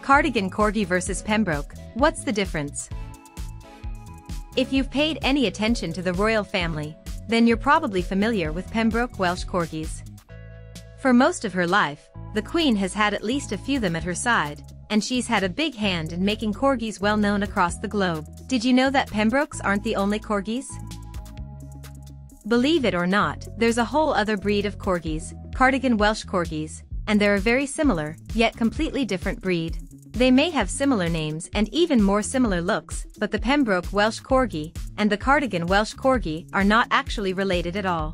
Cardigan Corgi versus Pembroke, what's the difference? If you've paid any attention to the royal family, then you're probably familiar with Pembroke Welsh Corgis. For most of her life, the Queen has had at least a few of them at her side, and she's had a big hand in making corgis well known across the globe. Did you know that Pembrokes aren't the only corgis? Believe it or not, there's a whole other breed of corgis, Cardigan Welsh Corgis, and they're a very similar, yet completely different breed. They may have similar names and even more similar looks, but the Pembroke Welsh Corgi and the Cardigan Welsh Corgi are not actually related at all.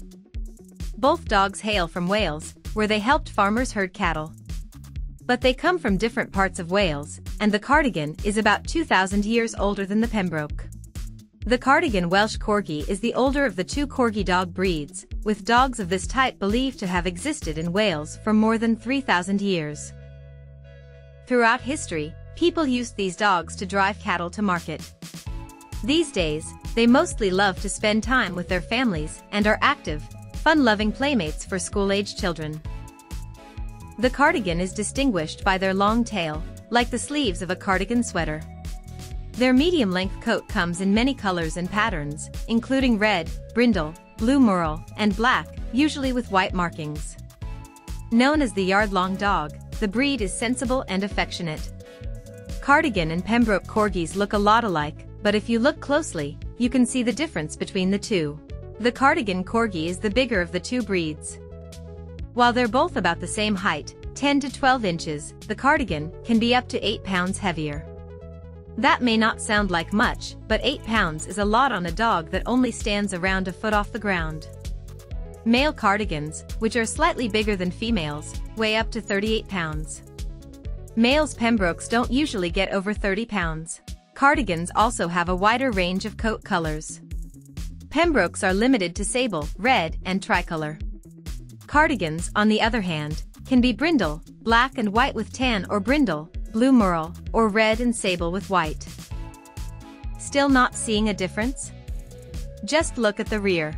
Both dogs hail from Wales, where they helped farmers herd cattle. But they come from different parts of Wales, and the Cardigan is about 2,000 years older than the Pembroke. The Cardigan Welsh Corgi is the older of the two Corgi dog breeds, with dogs of this type believed to have existed in Wales for more than 3,000 years. Throughout history, people used these dogs to drive cattle to market. These days, they mostly love to spend time with their families and are active, fun-loving playmates for school-age children. The Cardigan is distinguished by their long tail, like the sleeves of a cardigan sweater. Their medium-length coat comes in many colors and patterns, including red, brindle, blue merle, and black, usually with white markings. Known as the yard-long dog, the breed is sensible and affectionate. Cardigan and Pembroke Corgis look a lot alike, but if you look closely, you can see the difference between the two. The Cardigan Corgi is the bigger of the two breeds. While they're both about the same height, 10 to 12 inches, the Cardigan can be up to 8 pounds heavier. That may not sound like much, but 8 pounds is a lot on a dog that only stands around a foot off the ground. Male Cardigans, which are slightly bigger than females, weigh up to 38 pounds. Males Pembrokes don't usually get over 30 pounds. Cardigans also have a wider range of coat colors. Pembrokes are limited to sable, red, and tricolor. Cardigans, on the other hand, can be brindle, black and white with tan, or brindle, blue merle, or red and sable with white. Still not seeing a difference? Just look at the rear.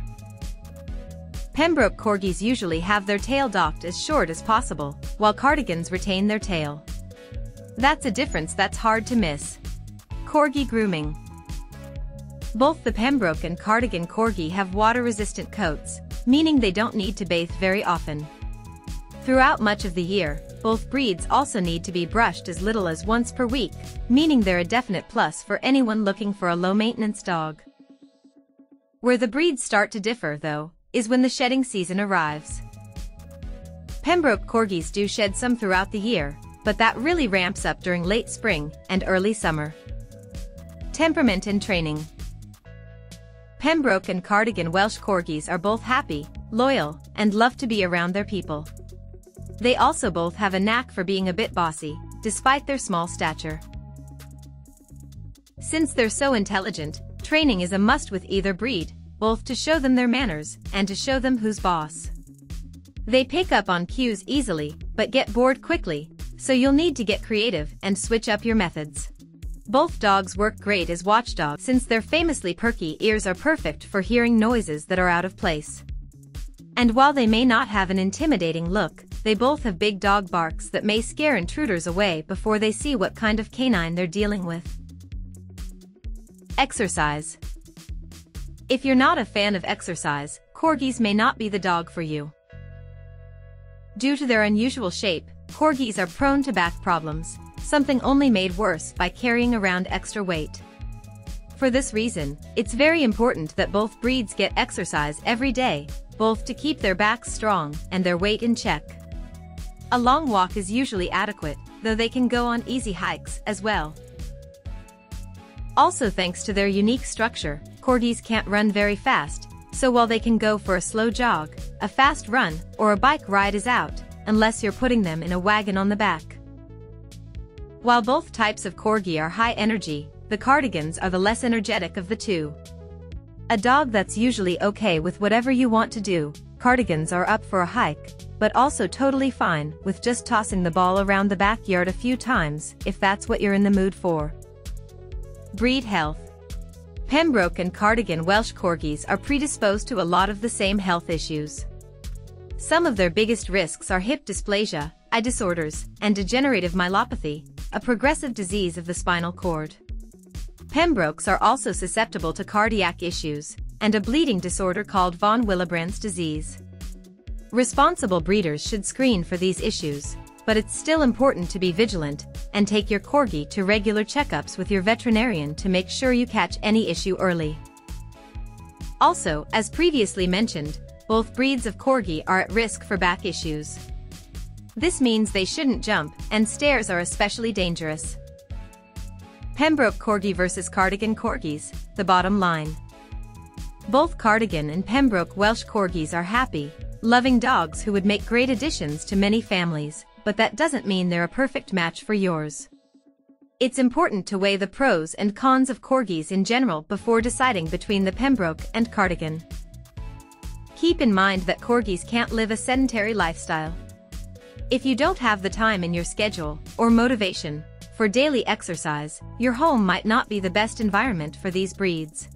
Pembroke Corgis usually have their tail docked as short as possible, while Cardigans retain their tail. That's a difference that's hard to miss. Corgi grooming. Both the Pembroke and Cardigan Corgi have water-resistant coats, meaning they don't need to bathe very often. Throughout much of the year, both breeds also need to be brushed as little as once per week, meaning they're a definite plus for anyone looking for a low-maintenance dog. Where the breeds start to differ, though, is when the shedding season arrives. Pembroke Corgis do shed some throughout the year, but that really ramps up during late spring and early summer. Temperament and training. Pembroke and Cardigan Welsh Corgis are both happy, loyal, and love to be around their people. They also both have a knack for being a bit bossy, despite their small stature. Since they're so intelligent, training is a must with either breed, both to show them their manners and to show them who's boss. They pick up on cues easily, but get bored quickly, so you'll need to get creative and switch up your methods. Both dogs work great as watchdogs since their famously perky ears are perfect for hearing noises that are out of place. And while they may not have an intimidating look, they both have big dog barks that may scare intruders away before they see what kind of canine they're dealing with. Exercise. If you're not a fan of exercise, Corgis may not be the dog for you. Due to their unusual shape, Corgis are prone to back problems, something only made worse by carrying around extra weight. For this reason, it's very important that both breeds get exercise every day, both to keep their backs strong and their weight in check. A long walk is usually adequate, though they can go on easy hikes as well. Also, thanks to their unique structure, Corgis can't run very fast, so while they can go for a slow jog, a fast run, or a bike ride is out, unless you're putting them in a wagon on the back. While both types of Corgi are high energy, the Cardigans are the less energetic of the two. A dog that's usually okay with whatever you want to do, Cardigans are up for a hike, but also totally fine with just tossing the ball around the backyard a few times if that's what you're in the mood for. Breed health. Pembroke and Cardigan Welsh Corgis are predisposed to a lot of the same health issues. Some of their biggest risks are hip dysplasia, eye disorders, and degenerative myelopathy, a progressive disease of the spinal cord. Pembrokes are also susceptible to cardiac issues and a bleeding disorder called von Willebrand's disease. Responsible breeders should screen for these issues, but it's still important to be vigilant and take your corgi to regular checkups with your veterinarian to make sure you catch any issue early. Also, as previously mentioned, both breeds of corgi are at risk for back issues. This means they shouldn't jump, and stairs are especially dangerous. Pembroke Corgi versus Cardigan Corgis, the bottom line. Both Cardigan and Pembroke Welsh Corgis are happy, loving dogs who would make great additions to many families, but that doesn't mean they're a perfect match for yours. It's important to weigh the pros and cons of corgis in general before deciding between the Pembroke and Cardigan. Keep in mind that corgis can't live a sedentary lifestyle. If you don't have the time in your schedule or motivation for daily exercise, your home might not be the best environment for these breeds.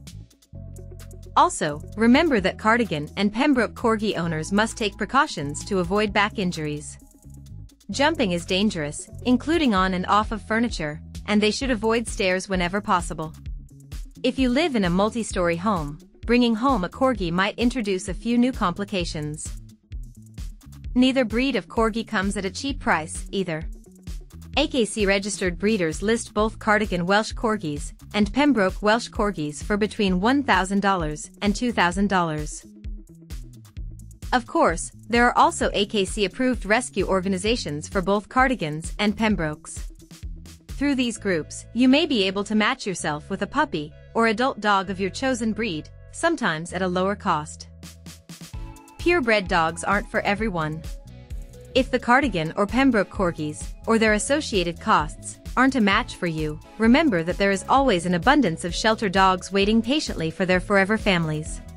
Also, remember that Cardigan and Pembroke Corgi owners must take precautions to avoid back injuries. Jumping is dangerous, including on and off of furniture, and they should avoid stairs whenever possible. If you live in a multi-story home, bringing home a corgi might introduce a few new complications. Neither breed of corgi comes at a cheap price, either. AKC registered breeders list both Cardigan Welsh Corgis and Pembroke Welsh Corgis for between $1,000 and $2,000. Of course, there are also AKC-approved rescue organizations for both Cardigans and Pembrokes. Through these groups, you may be able to match yourself with a puppy or adult dog of your chosen breed, sometimes at a lower cost. Purebred dogs aren't for everyone. If the Cardigan or Pembroke Corgis, or their associated costs, aren't a match for you, remember that there is always an abundance of shelter dogs waiting patiently for their forever families.